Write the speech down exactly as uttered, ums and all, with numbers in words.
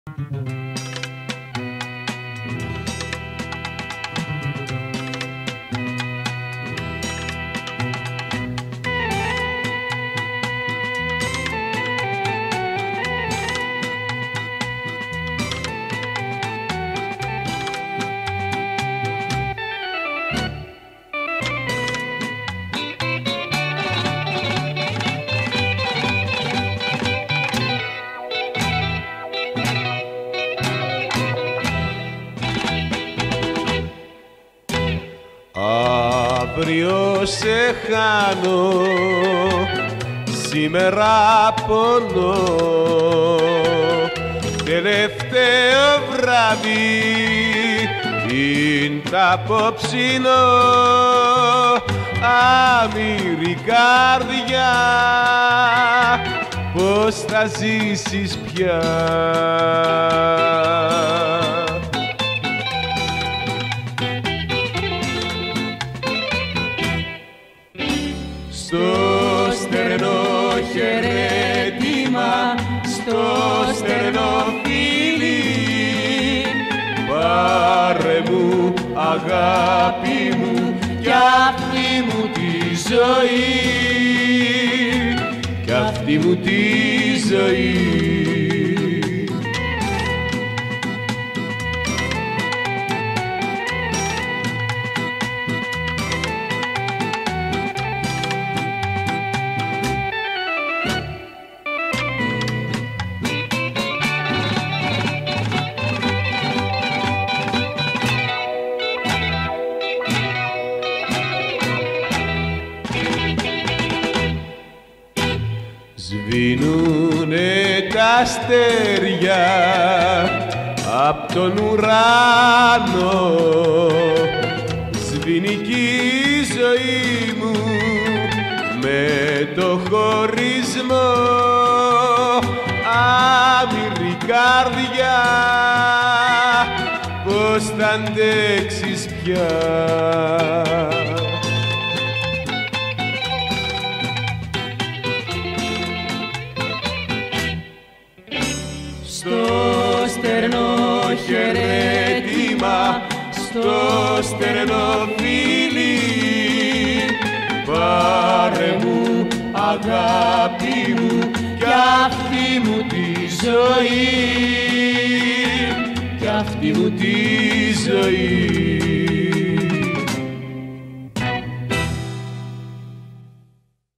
Αύριο σε χάνω, σήμερα πονώ. Τελευταίο βράδυ είναι τ' απόψινο. Άμυρη καρδιά, πώς θα ζήσεις πια? Στο στερνό χαιρέτημα, στο στερνό φίλι, πάρε μου αγάπη μου κι αυτή μου τη ζωή, κι αυτή μου τη ζωή. Σβήνουνε τα αστέρια απ' τον ουρανό, σβήνει κι η ζωή μου με το χωρισμό. Άμυρη καρδιά, πώς θα αντέξεις πια? Στο στερνό χαιρέτημα, στο στερνό φίλι, πάρε μου αγάπη μου κι αυτή μου τη ζωή, κι αυτή μου τη ζωή.